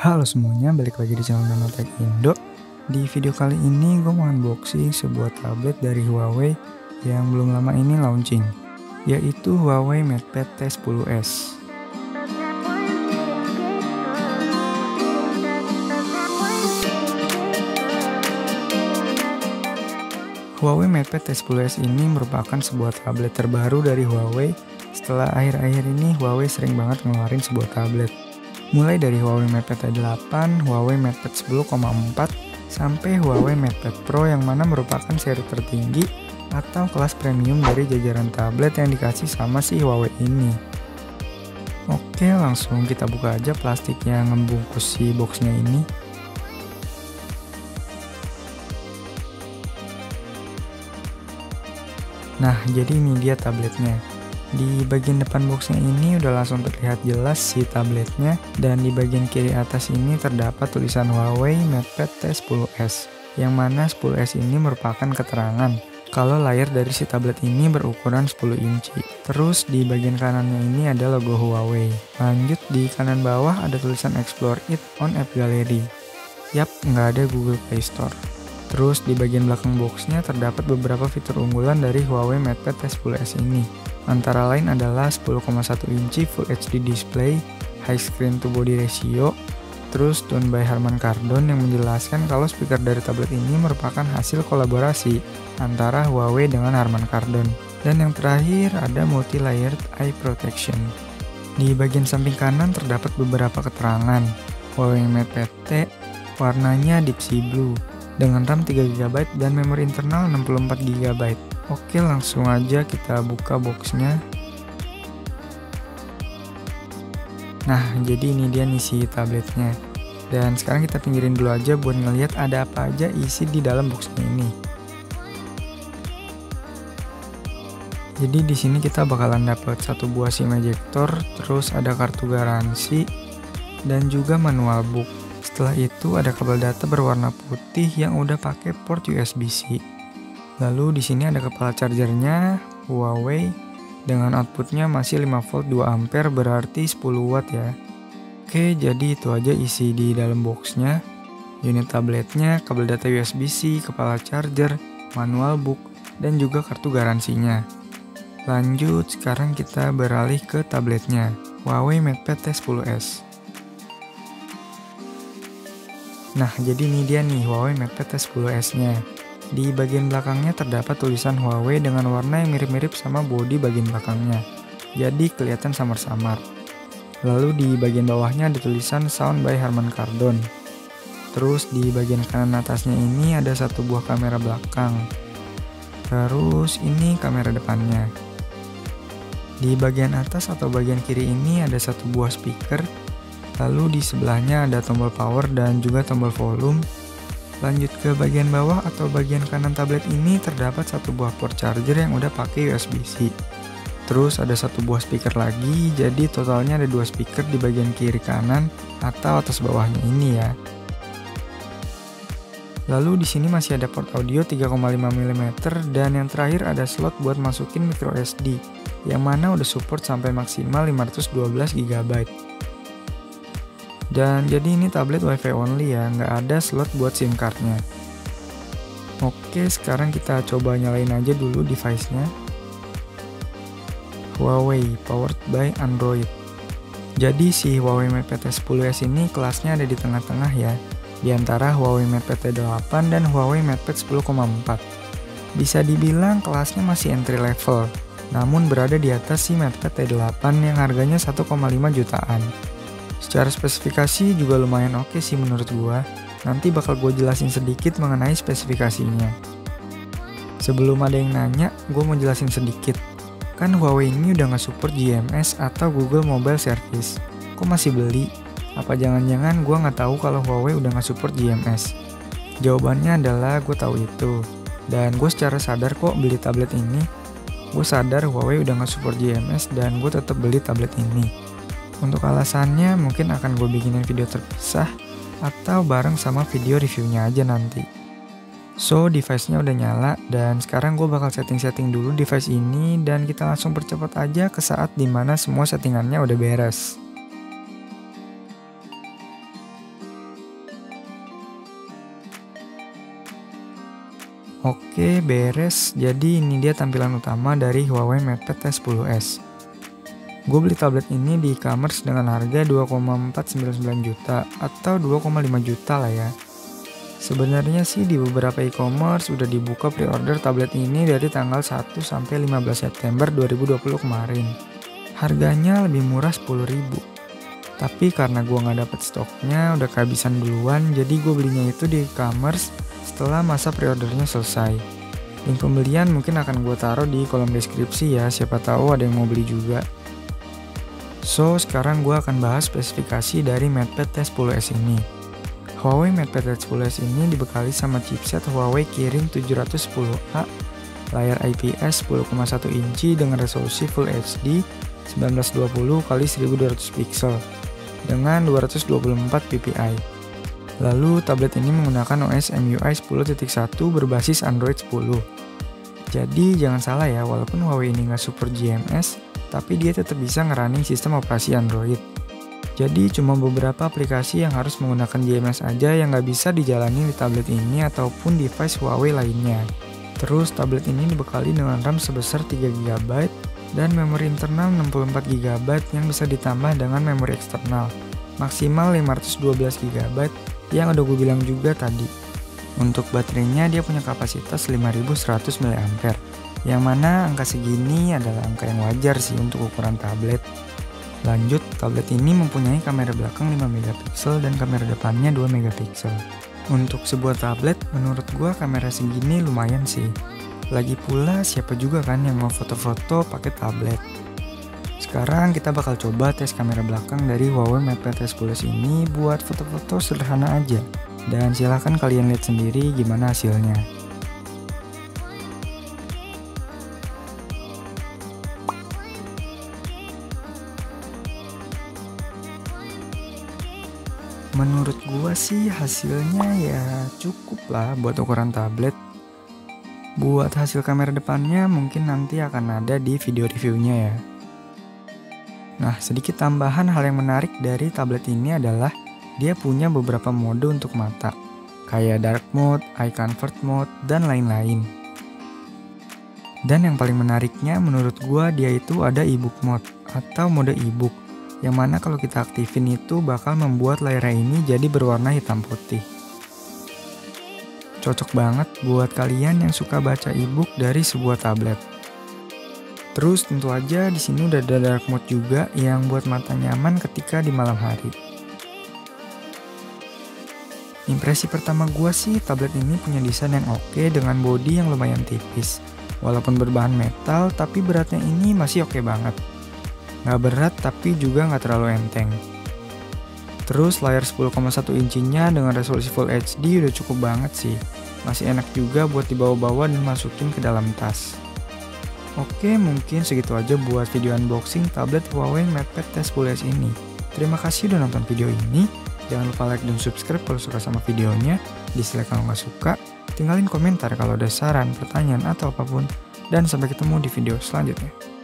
Halo semuanya, balik lagi di channel Nanotech Indo. Di video kali ini gue mau unboxing sebuah tablet dari Huawei yang belum lama ini launching, yaitu Huawei MatePad T10s. Huawei MatePad T10s ini merupakan sebuah tablet terbaru dari Huawei setelah akhir-akhir ini Huawei sering banget ngeluarin sebuah tablet. Mulai dari Huawei MatePad T8, Huawei MatePad 10,4, sampai Huawei MatePad Pro yang mana merupakan seri tertinggi atau kelas premium dari jajaran tablet yang dikasih sama si Huawei ini. Oke, langsung kita buka aja plastik yang membungkus si boxnya ini. Nah, jadi ini dia tabletnya. Di bagian depan boxnya ini udah langsung terlihat jelas si tabletnya, dan di bagian kiri atas ini terdapat tulisan Huawei MatePad T10s, yang mana 10s ini merupakan keterangan kalau layar dari si tablet ini berukuran 10 inci. Terus di bagian kanannya ini ada logo Huawei. Lanjut di kanan bawah ada tulisan Explore It on App Gallery. Yap, nggak ada Google Play Store. Terus di bagian belakang boxnya terdapat beberapa fitur unggulan dari Huawei MatePad T10s ini. Antara lain adalah 10,1 inci Full HD display, high screen to body ratio, terus done by Harman Kardon yang menjelaskan kalau speaker dari tablet ini merupakan hasil kolaborasi antara Huawei dengan Harman Kardon. Dan yang terakhir ada multi-layered eye protection. Di bagian samping kanan terdapat beberapa keterangan. Huawei MatePad T warnanya deep sea blue dengan RAM 3GB dan memori internal 64GB. Oke, langsung aja kita buka boxnya. Nah, jadi ini dia nih si tabletnya. Dan sekarang kita pinggirin dulu aja buat ngeliat ada apa aja isi di dalam boxnya ini. Jadi di sini kita bakalan dapat satu buah SIM ejector, terus ada kartu garansi, dan juga manual book. Setelah itu ada kabel data berwarna putih yang udah pakai port USB-C. Lalu di sini ada kepala chargernya Huawei dengan outputnya masih 5 volt 2 ampere, berarti 10 watt ya. Oke, jadi itu aja isi di dalam boxnya. Unit tabletnya, kabel data USB-C, kepala charger, manual book, dan juga kartu garansinya. Lanjut, sekarang kita beralih ke tabletnya Huawei MatePad T10s. Nah, jadi ini dia nih Huawei MatePad T10s nya. Di bagian belakangnya terdapat tulisan Huawei dengan warna yang mirip-mirip sama bodi bagian belakangnya, jadi kelihatan samar-samar. Lalu di bagian bawahnya ada tulisan Sound by Harman Kardon. Terus di bagian kanan atasnya ini ada satu buah kamera belakang. Terus ini kamera depannya. Di bagian atas atau bagian kiri ini ada satu buah speaker. Lalu di sebelahnya ada tombol power dan juga tombol volume. Lanjut ke bagian bawah atau bagian kanan tablet ini terdapat satu buah port charger yang udah pakai USB-C. Terus ada satu buah speaker lagi, jadi totalnya ada dua speaker di bagian kiri kanan atau atas bawahnya ini ya. Lalu di sini masih ada port audio 3,5 mm dan yang terakhir ada slot buat masukin micro SD yang mana udah support sampai maksimal 512GB. Dan jadi ini tablet WiFi only ya, nggak ada slot buat SIM cardnya. Oke, sekarang kita coba nyalain aja dulu device-nya. Huawei powered by Android. Jadi si Huawei MatePad T10s ini kelasnya ada di tengah-tengah ya, di antara Huawei MatePad T8 dan Huawei MatePad 10,4. Bisa dibilang kelasnya masih entry level, namun berada di atas si MatePad T8 yang harganya 1,5 jutaan. Secara spesifikasi juga lumayan oke sih menurut gua. Nanti bakal gue jelasin sedikit mengenai spesifikasinya. Sebelum ada yang nanya, gue mau jelasin sedikit. Kan Huawei ini udah nggak support GMS atau Google Mobile Service. Kok masih beli? Apa jangan-jangan gue nggak tahu kalau Huawei udah nggak support GMS? Jawabannya adalah gue tahu itu. Dan gue secara sadar kok beli tablet ini. Gue sadar Huawei udah nggak support GMS dan gue tetap beli tablet ini. Untuk alasannya mungkin akan gue bikinin video terpisah atau bareng sama video reviewnya aja nanti. So, device-nya udah nyala dan sekarang gue bakal setting-setting dulu device ini dan kita langsung percepat aja ke saat dimana semua settingannya udah beres. Oke, beres. Jadi ini dia tampilan utama dari Huawei MatePad T10s. Gue beli tablet ini di e-commerce dengan harga 2,499 juta atau 2,5 juta lah ya. Sebenarnya sih di beberapa e-commerce udah dibuka pre-order tablet ini dari tanggal 1 sampai 15 September 2020 kemarin. Harganya lebih murah 10.000. Tapi karena gue nggak dapet stoknya, udah kehabisan duluan, jadi gue belinya itu di e-commerce setelah masa pre-ordernya selesai. Link pembelian mungkin akan gue taruh di kolom deskripsi ya, siapa tahu ada yang mau beli juga. So, sekarang gue akan bahas spesifikasi dari MatePad T10s ini. Huawei MatePad T10s ini dibekali sama chipset Huawei Kirin 710A, layar IPS 10,1 inci dengan resolusi Full HD 1920x1200 pixel dengan 224 ppi. Lalu tablet ini menggunakan OS MIUI 10.1 berbasis Android 10. Jadi jangan salah ya, walaupun Huawei ini nggak support GMS, tapi dia tetap bisa ngerunning sistem operasi Android. Jadi cuma beberapa aplikasi yang harus menggunakan GMS aja yang nggak bisa dijalani di tablet ini ataupun device Huawei lainnya. Terus tablet ini dibekali dengan RAM sebesar 3GB dan memori internal 64GB yang bisa ditambah dengan memori eksternal maksimal 512GB yang udah gue bilang juga tadi. Untuk baterainya dia punya kapasitas 5100 mAh, yang mana angka segini adalah angka yang wajar sih untuk ukuran tablet. Lanjut, tablet ini mempunyai kamera belakang 5MP dan kamera depannya 2MP. Untuk sebuah tablet, menurut gua kamera segini lumayan sih. Lagi pula siapa juga kan yang mau foto-foto pakai tablet. Sekarang kita bakal coba tes kamera belakang dari Huawei MatePad T10s ini buat foto-foto sederhana aja. Dan silahkan kalian lihat sendiri gimana hasilnya. Menurut gua sih hasilnya ya cukup lah buat ukuran tablet. Buat hasil kamera depannya mungkin nanti akan ada di video reviewnya ya. Nah, sedikit tambahan hal yang menarik dari tablet ini adalah dia punya beberapa mode untuk mata, kayak dark mode, eye comfort mode, dan lain-lain. Dan yang paling menariknya menurut gua dia itu ada ebook mode atau mode ebook, yang mana kalau kita aktifin itu bakal membuat layarnya ini jadi berwarna hitam putih. Cocok banget buat kalian yang suka baca ebook dari sebuah tablet. Terus tentu aja di sini udah ada dark mode juga yang buat mata nyaman ketika di malam hari. Impresi pertama gua sih tablet ini punya desain yang oke dengan bodi yang lumayan tipis. Walaupun berbahan metal, tapi beratnya ini masih oke banget. Nggak berat tapi juga nggak terlalu enteng. Terus layar 10,1 incinya dengan resolusi Full HD udah cukup banget sih. Masih enak juga buat dibawa-bawa dan masukin ke dalam tas. Oke, mungkin segitu aja buat video unboxing tablet Huawei MatePad T10s ini. Terima kasih udah nonton video ini. Jangan lupa like dan subscribe kalau suka sama videonya. Dislike kalau nggak suka. Tinggalin komentar kalau ada saran, pertanyaan, atau apapun. Dan sampai ketemu di video selanjutnya.